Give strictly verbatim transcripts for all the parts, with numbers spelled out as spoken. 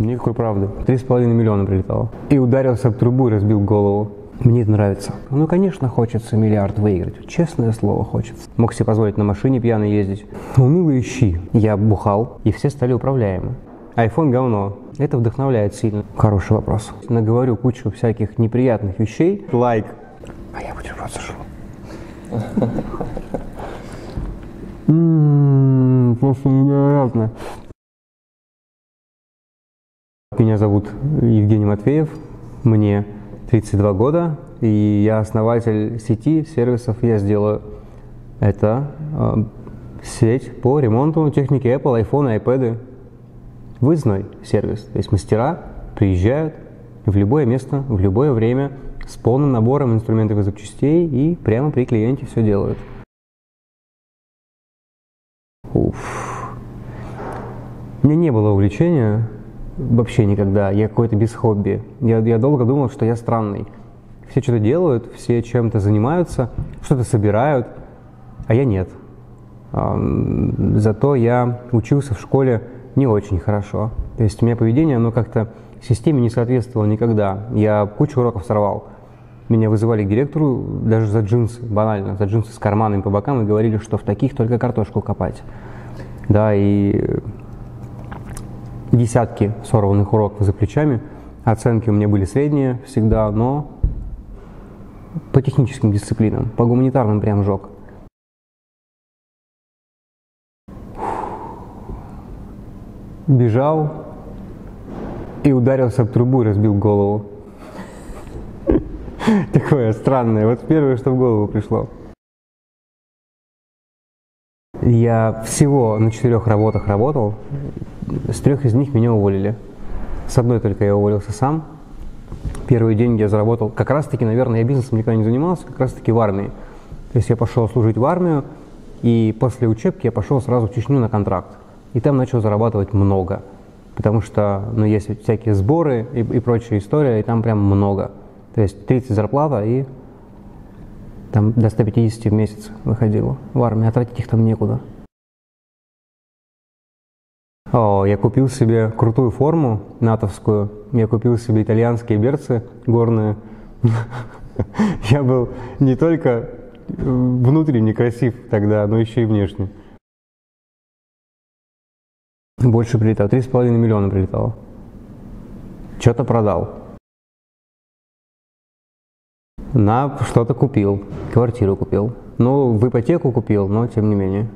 Никакой правды. Три с половиной миллиона прилетало. И ударился об трубу и разбил голову. Мне это нравится. Ну, конечно, хочется миллиард выиграть. Честное слово, хочется. Мог себе позволить на машине пьяно ездить. Унылые щи. Я бухал, и все стали управляемы. Айфон говно. Это вдохновляет сильно. Хороший вопрос. Наговорю кучу всяких неприятных вещей. Лайк. А я бутерброд сожру. Ммм, просто невероятно. Меня зовут Евгений Матвеев. Мне тридцать два года, и я основатель сети сервисов «Я сделаю». Это э, сеть по ремонту техники Apple, iPhone, iPad. Выездной сервис. То есть мастера приезжают в любое место, в любое время с полным набором инструментов и запчастей и прямо при клиенте все делают. Уф. У меня не было увлечения вообще никогда, я какой-то без хобби. Я, я долго думал, что я странный. Все что-то делают, все чем-то занимаются, что-то собирают, а я нет. Зато я учился в школе не очень хорошо. То есть у меня поведение, оно как-то системе не соответствовало никогда. Я кучу уроков сорвал. Меня вызывали к директору даже за джинсы, банально, за джинсы с карманами по бокам и говорили, что в таких только картошку копать. Да, и десятки сорванных уроков за плечами. Оценки у меня были средние всегда, но по техническим дисциплинам, по гуманитарным прям жег. Бежал и ударился об трубу и разбил голову. Такое странное. Вот первое, что в голову пришло. Я всего на четырех работах работал. С трех из них меня уволили. С одной только я уволился сам. Первые деньги я заработал. Как раз таки, наверное, я бизнесом никогда не занимался, как раз таки в армии. То есть я пошел служить в армию, и после учебки я пошел сразу в Чечню на контракт. И там начал зарабатывать много. Потому что, ну, есть всякие сборы и, и прочая история, и там прям много. То есть тридцать зарплата, и там до ста пятидесяти в месяц выходило в армии, а тратить их там некуда. О, я купил себе крутую форму натовскую, я купил себе итальянские берцы горные. Я был не только внутренне красив тогда, но еще и внешне. Больше прилетало, три с половиной миллиона прилетало. Что-то продал. На что-то купил, квартиру купил. Ну, в ипотеку купил, но тем не менее.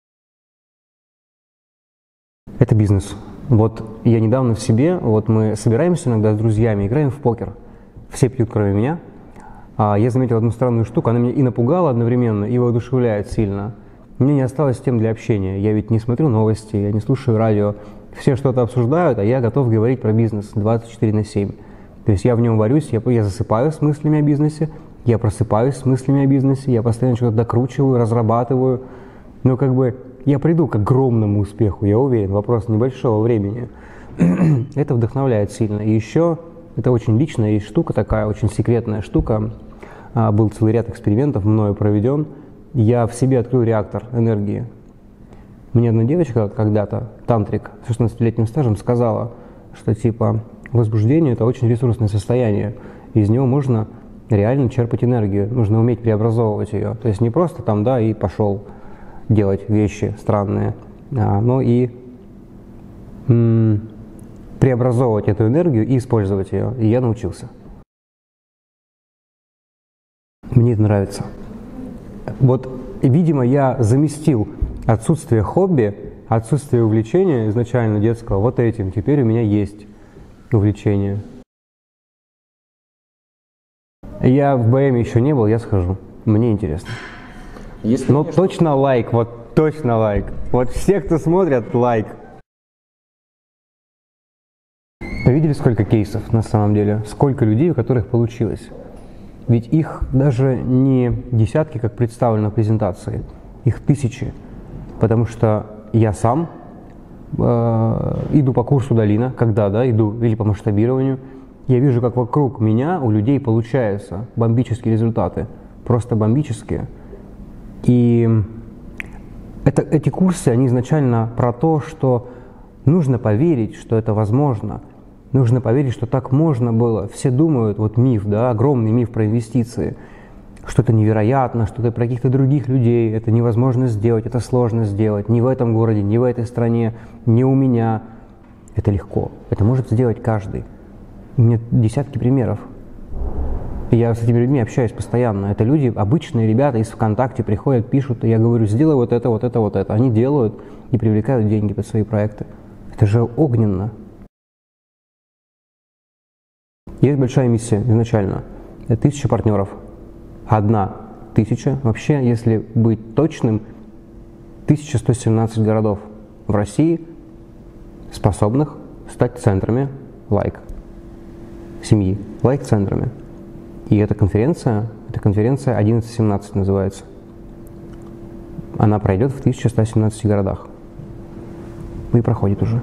Это бизнес. Вот я недавно в себе, вот мы собираемся иногда с друзьями, играем в покер. Все пьют, кроме меня. А я заметил одну странную штуку, она меня и напугала одновременно, и воодушевляет сильно. Мне не осталось тем для общения. Я ведь не смотрю новости, я не слушаю радио. Все что-то обсуждают, а я готов говорить про бизнес двадцать четыре на семь. То есть я в нем варюсь, я, я засыпаю с мыслями о бизнесе, я просыпаюсь с мыслями о бизнесе, я постоянно что-то докручиваю, разрабатываю. Но как бы я приду к огромному успеху, я уверен, вопрос небольшого времени. Это вдохновляет сильно. И еще это очень личная есть штука такая, очень секретная штука. А, был целый ряд экспериментов мною проведен. Я в себе открыл реактор энергии. Мне одна девочка когда-то, тантрик, с шестнадцатилетним стажем, сказала, что типа возбуждение – это очень ресурсное состояние, и из него можно реально черпать энергию, нужно уметь преобразовывать ее. То есть не просто там, да, и пошел делать вещи странные, а, но и м- преобразовывать эту энергию и использовать ее. И я научился. Мне это нравится. Вот, видимо, я заместил отсутствие хобби, отсутствие увлечения изначально детского вот этим. Теперь у меня есть увлечение. Я в БМ еще не был, я схожу. Мне интересно. Если Но конечно... точно лайк, вот точно лайк. Вот все, кто смотрят, лайк. Вы видели, сколько кейсов на самом деле? Сколько людей, у которых получилось? Ведь их даже не десятки, как представлено в презентации, их тысячи. Потому что я сам э, иду по курсу Долина, когда, да, иду, или по масштабированию, я вижу, как вокруг меня у людей получаются бомбические результаты, просто бомбические. И это, эти курсы, они изначально про то, что нужно поверить, что это возможно. Нужно поверить, что так можно было. Все думают, вот миф, да, огромный миф про инвестиции, что это невероятно, что это про каких-то других людей, это невозможно сделать, это сложно сделать, не в этом городе, не в этой стране, не у меня. Это легко, это может сделать каждый. У меня десятки примеров. И я с этими людьми общаюсь постоянно. Это люди, обычные ребята из ВКонтакте приходят, пишут, и я говорю, сделай вот это, вот это, вот это. Они делают и привлекают деньги под свои проекты. Это же огненно. Есть большая миссия изначально. Это тысяча партнеров. Одна тысяча. Вообще, если быть точным, тысяча сто семнадцать городов в России, способных стать центрами лайк семьи, лайк-центрами. И эта конференция, эта конференция одиннадцать семнадцать называется. Она пройдет в тысяча сто семнадцати городах. И проходит уже.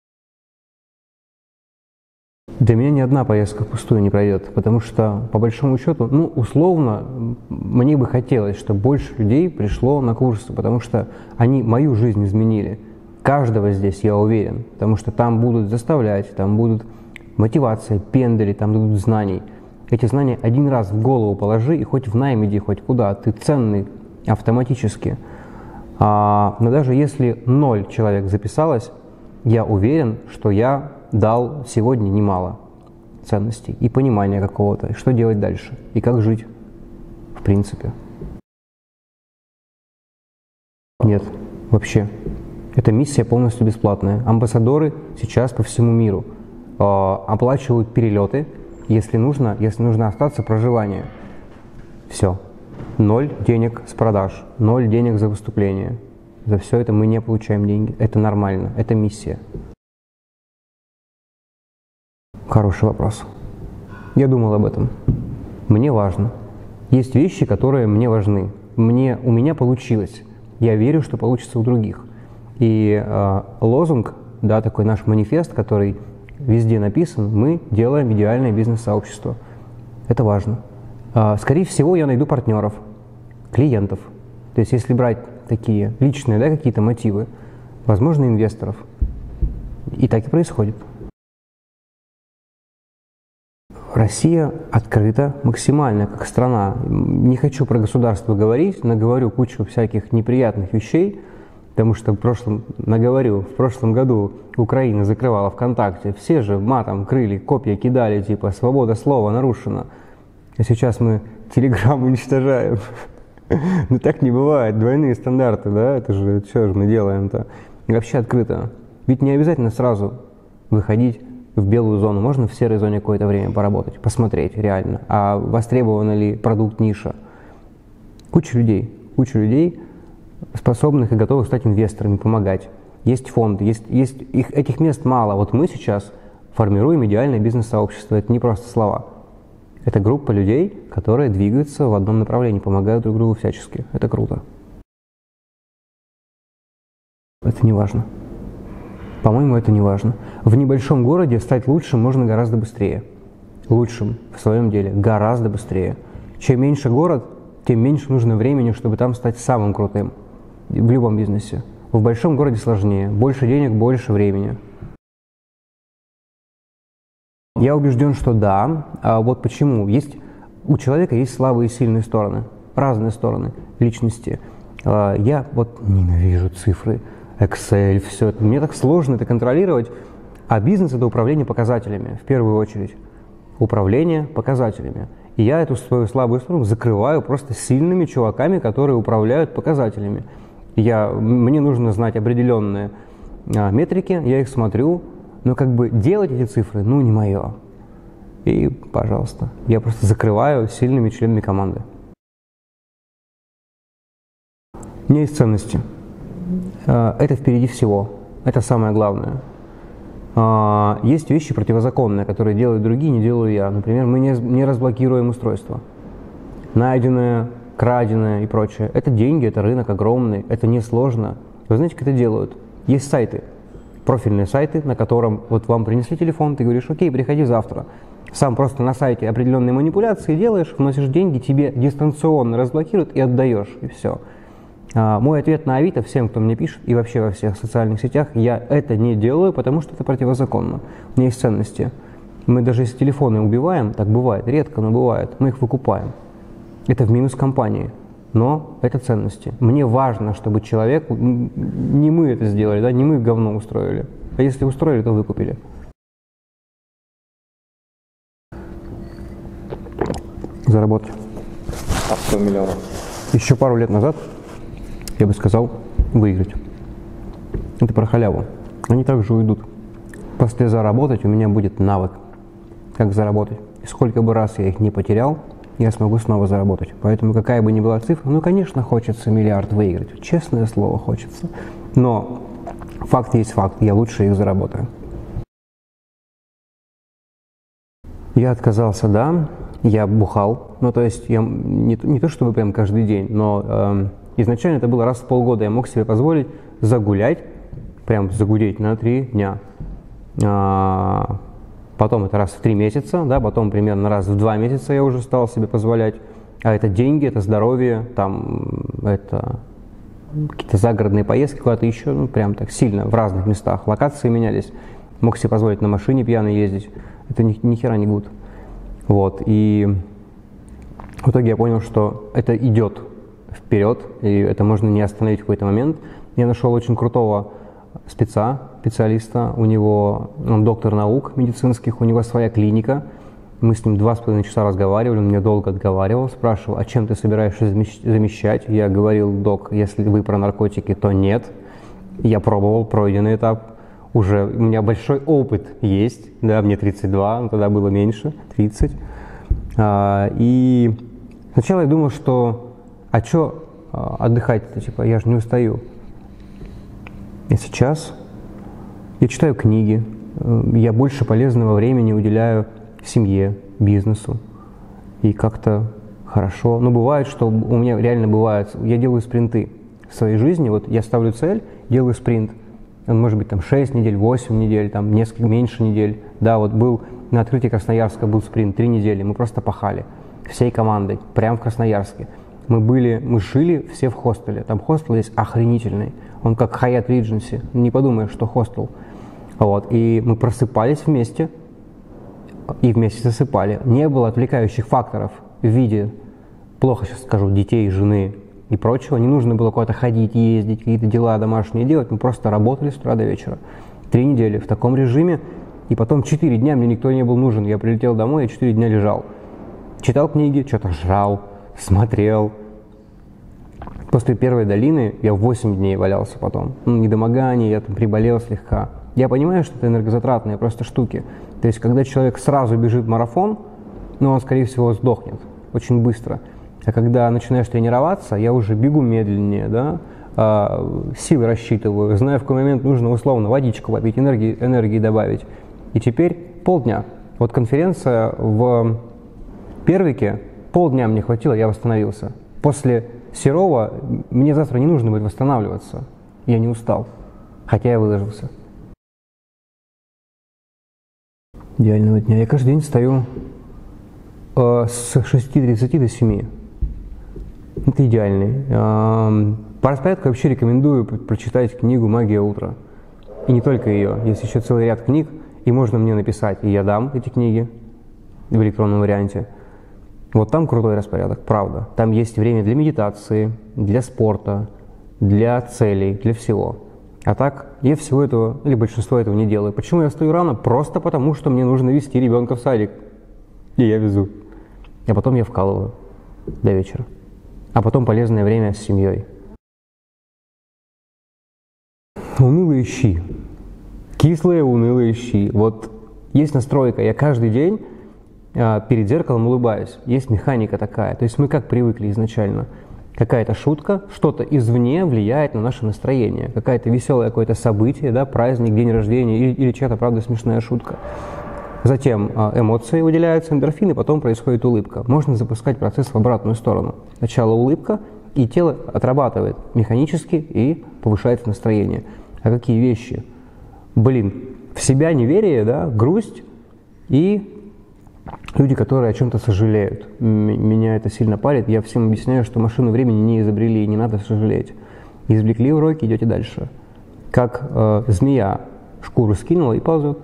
Для меня ни одна поездка впустую не пройдет, потому что, по большому счету, ну, условно, мне бы хотелось, чтобы больше людей пришло на курсы, потому что они мою жизнь изменили. Каждого здесь, я уверен, потому что там будут заставлять, там будут мотивация, пендали, там будут знаний. Эти знания один раз в голову положи, и хоть в найм иди, хоть куда, ты ценный автоматически. А, но даже если ноль человек записалось, я уверен, что я дал сегодня немало ценностей и понимания какого-то, и что делать дальше, и как жить, в принципе. Нет, вообще. Эта миссия полностью бесплатная. Амбассадоры сейчас по всему миру э, оплачивают перелеты, если нужно, если нужно остаться, проживание. Все. Ноль денег с продаж, ноль денег за выступление. За все это мы не получаем деньги. Это нормально, это миссия. Хороший вопрос. Я думал об этом. Мне важно. Есть вещи, которые мне важны. Мне, у меня получилось. Я верю, что получится у других. И э, лозунг, да, такой наш манифест, который везде написан, мы делаем идеальное бизнес-сообщество. Это важно. Э, скорее всего, я найду партнеров, клиентов. То есть, если брать такие личные, да, какие-то мотивы, возможно, инвесторов. И так и происходит. Россия открыта максимально, как страна. Не хочу про государство говорить, наговорю кучу всяких неприятных вещей, потому что в прошлом, наговорю, в прошлом году Украина закрывала ВКонтакте, все же матом крыли, копья кидали, типа «свобода слова нарушена». А сейчас мы Телеграм уничтожаем. Ну так не бывает, двойные стандарты, да, это же, что же мы делаем-то? И вообще открыто. Ведь не обязательно сразу выходить в белую зону, можно в серой зоне какое-то время поработать, посмотреть реально, а востребован ли продукт, ниша. Куча людей, куча людей, способных и готовых стать инвесторами, помогать. Есть фонды, есть, есть их, этих мест мало. Вот мы сейчас формируем идеальное бизнес-сообщество, это не просто слова. Это группа людей, которые двигаются в одном направлении, помогают друг другу всячески. Это круто. Это не важно. По-моему, это не важно. В небольшом городе стать лучшим можно гораздо быстрее. Лучшим в своем деле гораздо быстрее. Чем меньше город, тем меньше нужно времени, чтобы там стать самым крутым. В любом бизнесе. В большом городе сложнее. Больше денег, больше времени. Я убежден, что да. А вот почему. Есть, у человека есть слабые и сильные стороны. Разные стороны личности. Я вот ненавижу цифры. Excel, все это. Мне так сложно это контролировать. А бизнес – это управление показателями, в первую очередь. Управление показателями. И я эту свою слабую сторону закрываю просто сильными чуваками, которые управляют показателями. Я, мне нужно знать определенные а, метрики, я их смотрю, но как бы делать эти цифры, ну, не мое. И, пожалуйста, я просто закрываю сильными членами команды. У меня есть ценности. Это впереди всего. Это самое главное. Есть вещи противозаконные, которые делают другие, не делаю я. Например, мы не, не разблокируем устройство. Найденное, краденое и прочее. Это деньги, это рынок огромный, это несложно. Вы знаете, как это делают? Есть сайты, профильные сайты, на котором вот вам принесли телефон, ты говоришь, окей, приходи завтра. Сам просто на сайте определенные манипуляции делаешь, вносишь деньги, тебе дистанционно разблокируют и отдаешь, и все. А, мой ответ на Авито всем, кто мне пишет, и вообще во всех социальных сетях, я это не делаю, потому что это противозаконно. У меня есть ценности. Мы даже если телефоны убиваем, так бывает, редко, но бывает, мы их выкупаем. Это в минус компании, но это ценности. Мне важно, чтобы человек, не мы это сделали, да, не мы говно устроили, а если устроили, то выкупили. Заработать. А сто миллионов? Еще пару лет назад я бы сказал выиграть. Это про халяву. Они также уйдут. После заработать у меня будет навык, как заработать. И сколько бы раз я их не потерял, я смогу снова заработать. Поэтому какая бы ни была цифра, ну, конечно, хочется миллиард выиграть. Честное слово, хочется. Но факт есть факт, я лучше их заработаю. Я отказался, да, я бухал. Ну, то есть я не, не то чтобы прям каждый день, но э, изначально это было раз в полгода. Я мог себе позволить загулять, прям загулять на три дня. А, потом это раз в три месяца, да, потом примерно раз в два месяца я уже стал себе позволять. А это деньги, это здоровье, там, это какие-то загородные поездки куда-то еще, ну, прям так сильно в разных местах. Локации менялись. Мог себе позволить на машине пьяно ездить. Это ни, ни хера не гуд. Вот, и в итоге я понял, что это идет вперед, и это можно не остановить в какой-то момент. Я нашел очень крутого спеца, специалиста, у него, он доктор наук медицинских, у него своя клиника. Мы с ним два с половиной часа разговаривали, он меня долго отговаривал, спрашивал, а чем ты собираешься замещать? Я говорил, док, если вы про наркотики, то нет. Я пробовал, пройденный этап. Уже у меня большой опыт есть, да, мне тридцать два, но тогда было меньше, тридцать. А, и сначала я думал, что, а что отдыхать-то, типа, я же не устаю. И сейчас я читаю книги, я больше полезного времени уделяю семье, бизнесу, и как-то хорошо. Но бывает, что у меня реально бывает, я делаю спринты в своей жизни, вот я ставлю цель, делаю спринт. Он может быть там шесть недель, восемь недель, там несколько меньше недель. Да, вот был на открытии Красноярска был спринт, три недели, мы просто пахали всей командой, прямо в Красноярске. Мы были, мы жили все в хостеле, там хостел есть охренительный, он как Hyatt Regency, не подумаешь, что хостел. Вот, и мы просыпались вместе и вместе засыпали. Не было отвлекающих факторов в виде, плохо сейчас скажу, детей, жены и прочего. Не нужно было куда-то ходить, ездить, какие-то дела домашние делать. Мы просто работали с утра до вечера. Три недели в таком режиме. И потом четыре дня мне никто не был нужен. Я прилетел домой, я четыре дня лежал. Читал книги, что-то жрал, смотрел. После первой долины я восемь дней валялся потом. Ну, недомогание, я там приболел слегка. Я понимаю, что это энергозатратные просто штуки. То есть, когда человек сразу бежит в марафон, ну, он, скорее всего, сдохнет очень быстро. А когда начинаешь тренироваться, я уже бегу медленнее, да, а, силы рассчитываю, знаю, в какой момент нужно условно водичку попить, энергии, энергии добавить. И теперь полдня. Вот конференция в Первике, полдня мне хватило, я восстановился. После Серова мне завтра не нужно будет восстанавливаться. Я не устал, хотя я выложился. Идеального дня. Я каждый день встаю э, с шести тридцати до семи. Это идеальный. Э, по распорядку вообще рекомендую прочитать книгу «Магия утра». И не только ее. Есть еще целый ряд книг, и можно мне написать, и я дам эти книги в электронном варианте. Вот там крутой распорядок, правда. Там есть время для медитации, для спорта, для целей, для всего. А так, я всего этого, или большинство этого не делаю. Почему я встаю рано? Просто потому, что мне нужно везти ребенка в садик. И я везу. А потом я вкалываю до вечера. А потом полезное время с семьей. Унылые щи. Кислые унылые щи. Вот есть настройка. Я каждый день а, перед зеркалом улыбаюсь. Есть механика такая. То есть мы как привыкли изначально. Какая-то шутка, что-то извне влияет на наше настроение. Какое-то веселое какое-то событие, да, праздник, день рождения или, или чья-то, правда, смешная шутка. Затем эмоции выделяются, эндорфины, потом происходит улыбка. Можно запускать процесс в обратную сторону. Сначала улыбка, и тело отрабатывает механически и повышает настроение. А какие вещи? Блин, в себя неверие, да, грусть и люди, которые о чем-то сожалеют. Меня это сильно парит. Я всем объясняю, что машину времени не изобрели, и не надо сожалеть. Извлекли уроки, идете дальше. Как э, змея шкуру скинула и ползет.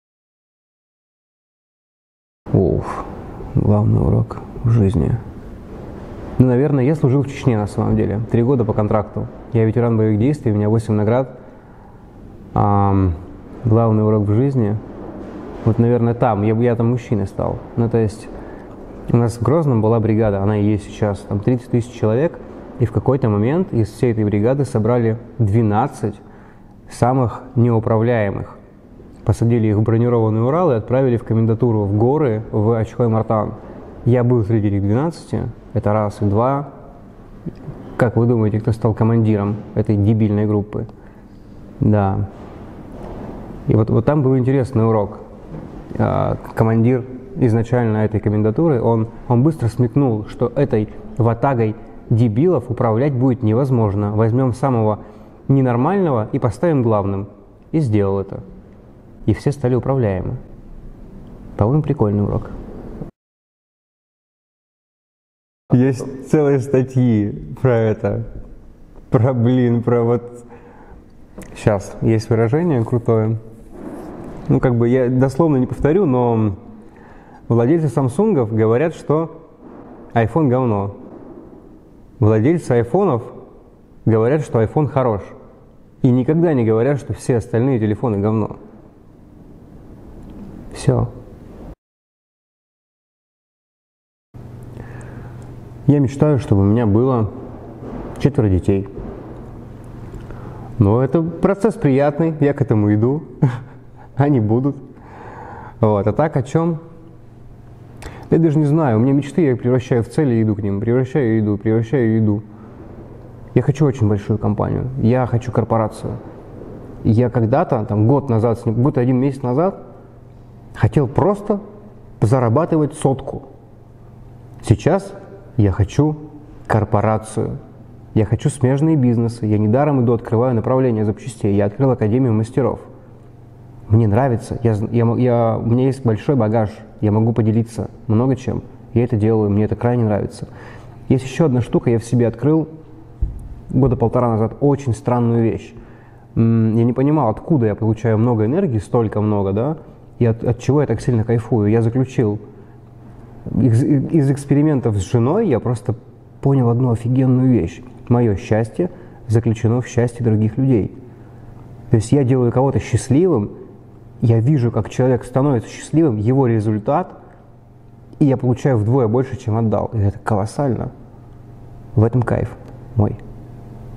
Уф, главный урок в жизни. Ну, наверное, я служил в Чечне на самом деле. Три года по контракту. Я ветеран боевых действий, у меня восемь наград. А, главный урок в жизни. Вот, наверное, там. Я, я там мужчиной стал. Ну, то есть, у нас в Грозном была бригада, она и есть сейчас. Там тридцать тысяч человек. И в какой-то момент из всей этой бригады собрали двенадцать самых неуправляемых. Посадили их в бронированный Урал и отправили в комендатуру в горы в Ачхой-Мартан. Я был среди этих двенадцати, это раз. И два. Как вы думаете, кто стал командиром этой дебильной группы? Да. И вот, вот там был интересный урок. Командир изначально этой комендатуры, он, он быстро смекнул, что этой ватагой дебилов управлять будет невозможно. Возьмем самого ненормального и поставим главным. И сделал это. И все стали управляемы. По-моему, прикольный урок. Есть целые статьи про это. Про, блин, про вот... Сейчас, есть выражение крутое. Ну, как бы я дословно не повторю, но владельцы самсунгов говорят, что iPhone говно. Владельцы айфонов говорят, что iPhone хорош. И никогда не говорят, что все остальные телефоны говно. Все. Я мечтаю, чтобы у меня было четверо детей. Но это процесс приятный, я к этому иду. Они будут. Вот. А так о чем? Я даже не знаю. У меня мечты, я их превращаю в цели и иду к ним. Превращаю и иду, превращаю и иду. Я хочу очень большую компанию. Я хочу корпорацию. Я когда-то, там, год назад, год и один месяц назад, хотел просто зарабатывать сотку. Сейчас я хочу корпорацию. Я хочу смежные бизнесы. Я недаром иду, открываю направление запчастей. Я открыл Академию мастеров. Мне нравится. Я, я, я, у меня есть большой багаж. Я могу поделиться много чем. Я это делаю. Мне это крайне нравится. Есть еще одна штука. Я в себе открыл года полтора назад очень странную вещь. Я не понимал, откуда я получаю много энергии, столько много, да, и от, от чего я так сильно кайфую. Я заключил. Из, из экспериментов с женой я просто понял одну офигенную вещь. Мое счастье заключено в счастье других людей. То есть я делаю кого-то счастливым, я вижу, как человек становится счастливым, его результат, и я получаю вдвое больше, чем отдал. И это колоссально. В этом кайф мой.